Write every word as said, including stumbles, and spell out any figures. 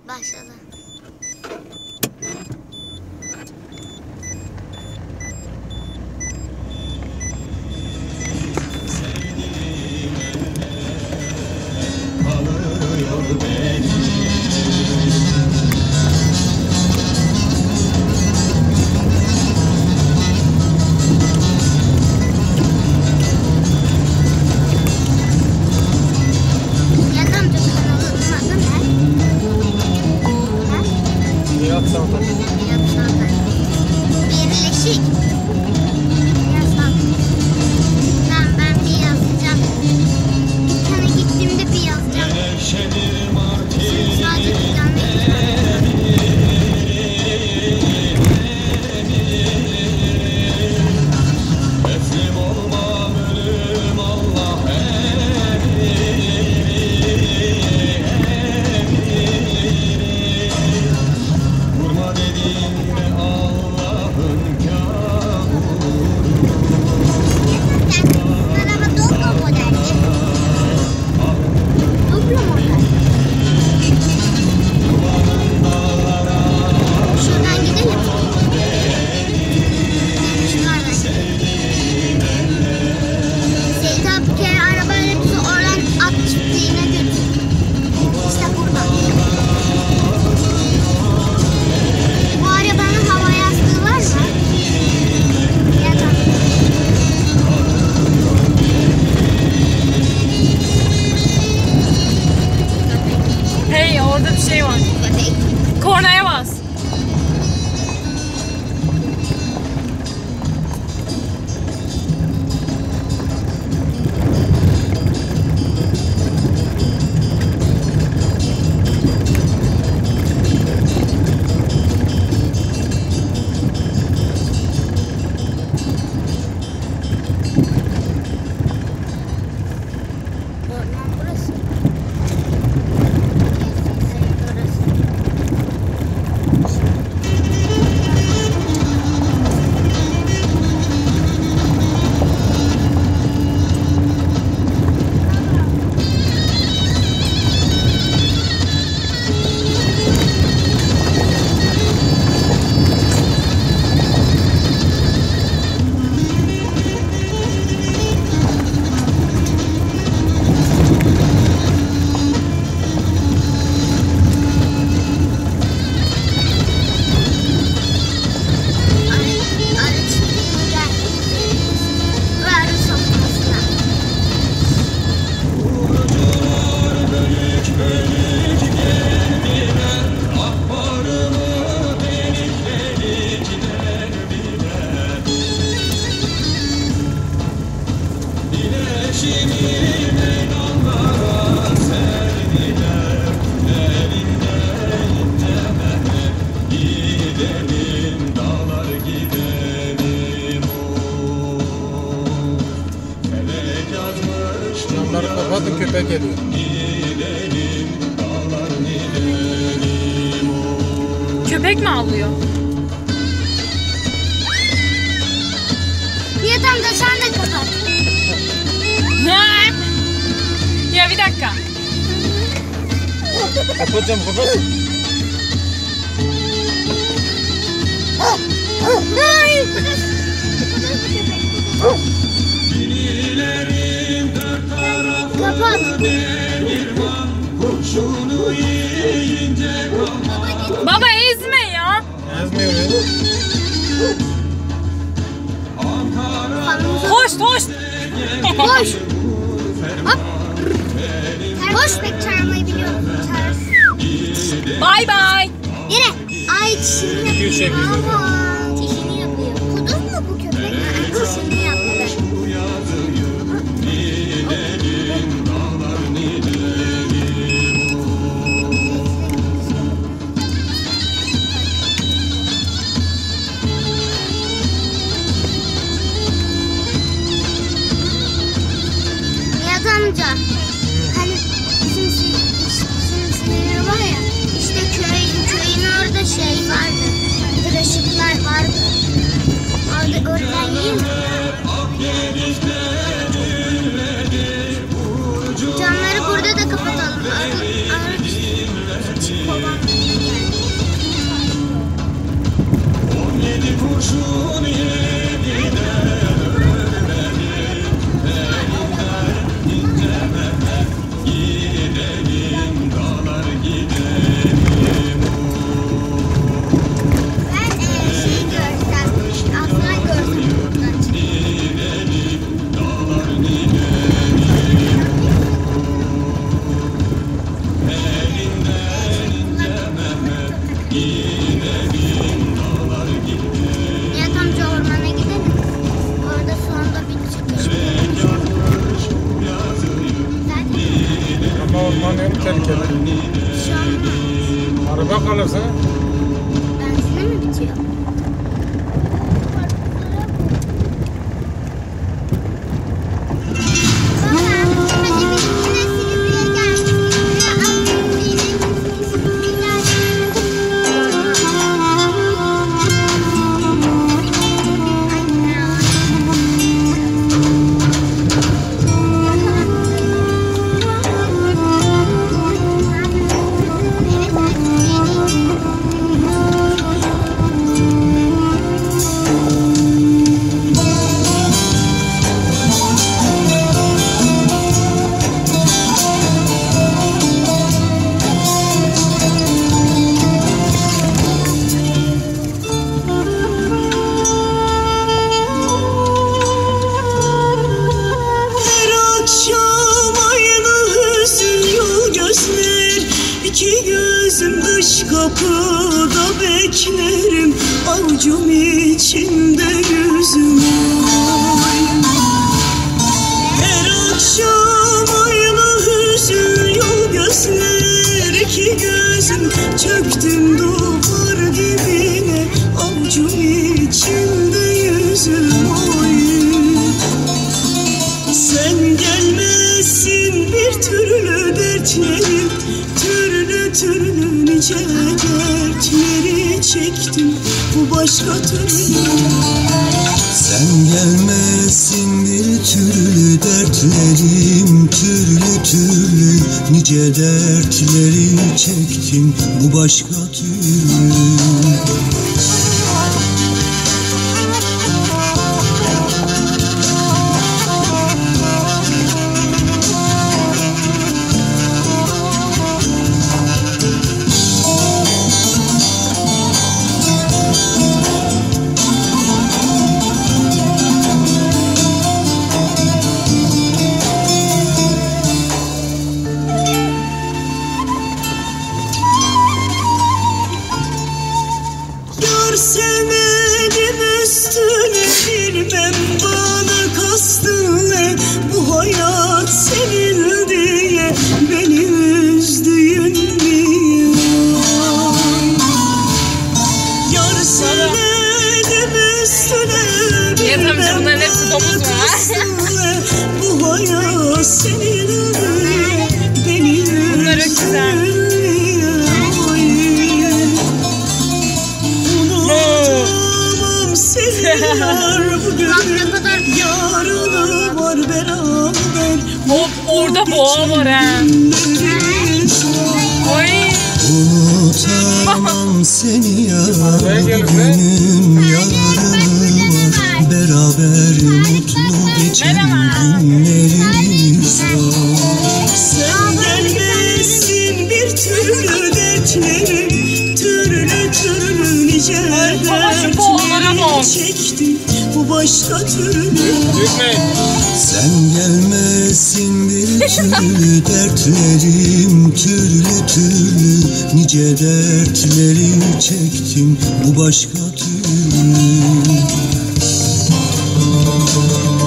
Başladı. Birleşik. Yazsam. Ben, ben bir yazacağım. Dükkana gittiğimde bir yazacağım. Şimdi sadece dükkanda şey var. Kornaya bas. Camları kapatın, köpek geliyor. Köpek mi avlıyor? Nihat amca sen de kapat. Ne? Ya bir dakika. Kapat camı, kapat. Hayır. Kapat. Baba ezme ya. Ezmiyor ya. Koş koş. Koş. Hop. Koş bek çağırmayı biliyorum. Çağır. Bay bay. Yine. Ay çişini İki üç yapıyor. yapıyor. Ama çişini yapıyor. Kuduz mu bu köpek? Ha, çişini yapıyor. Nihat amca, hani bizim bizim sinir var ya, işte köyün köyün orada şey vardı, ışıklar kovan geldi. Yedi kurşun yedi de ölmedi, elinden incememek, gidelim dağlar gidelim. Ben e, şey görsem, aslan görsem buradan çıkıyor. Gidelim dağlar gidelim. Elinden incememek, gidelim dağlar gidelim. Nihat amca ormana gidelim. Orada sonunda bir çıkış buluruz. Zaten Ama orman en tehlikeli. bir şey olmaz. Araba kalırsa Benzine mi bitiyor? İki gözüm dış kapıda beklerim, avucum içinde yüzüm ay. Her akşam aynı hüzün yol gözler, iki gözüm çöktüm duvar dibine, avucum içinde yüzüm ay. Sen gelmesin bir türlü dertlerim, türlü türlü nice dertleri çektim, bu başka türlü. Sen gelmesin bir türlü dertlerim, türlü türlü nice dertleri çektim, bu başka türlü. Sevmedim üstüne bilmem bana kastın ne, bu hayat senin diye beni üzdüğün niye? Yar sevmedim üstüne bilmem bunların hepsi domuz mu? bana kastın ne, bu hayat senin diye beni Bunlar çok güzel. üzdüğün Yar bu gönül yarını var beraber. O, orada boğa var he. Oy. Unutamam seni yar, bugünün yarını var, beraber mutlu geçen günlerimiz var. Sen gelmesin bir türlü dertlerim, türlü türlü nice dertleri çektim, bu başka türlü. Büyükmeyin. Sen gelmesin bir türlü dertlerim, türlü türlü nice dertleri çektim, bu başka türlü.